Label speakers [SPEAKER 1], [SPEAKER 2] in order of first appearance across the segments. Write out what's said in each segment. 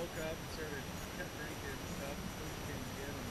[SPEAKER 1] woke up and started drinking and stuff before we came to get him.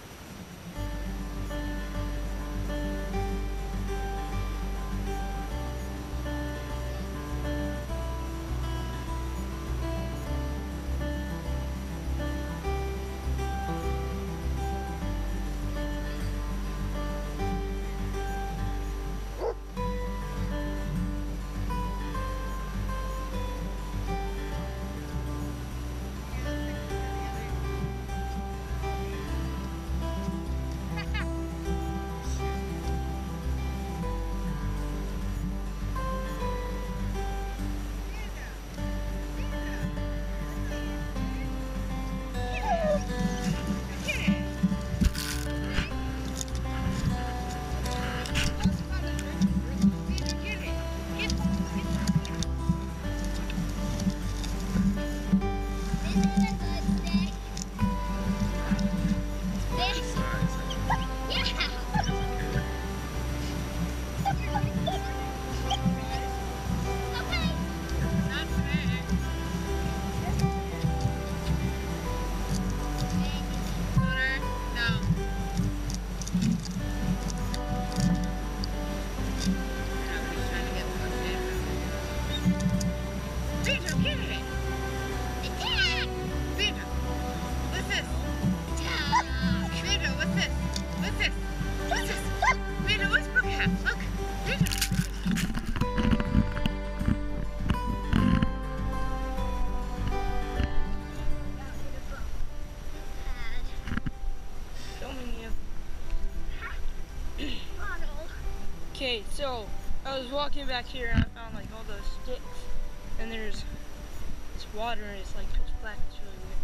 [SPEAKER 2] Okay, so I was walking back here and I found like all those sticks, and there's this water and it's like pitch black. It's really weird.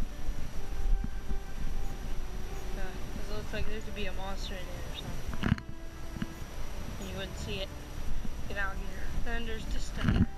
[SPEAKER 2] It looks like there could be a monster in it or something, and you wouldn't see it. Get out here. And there's this stuff.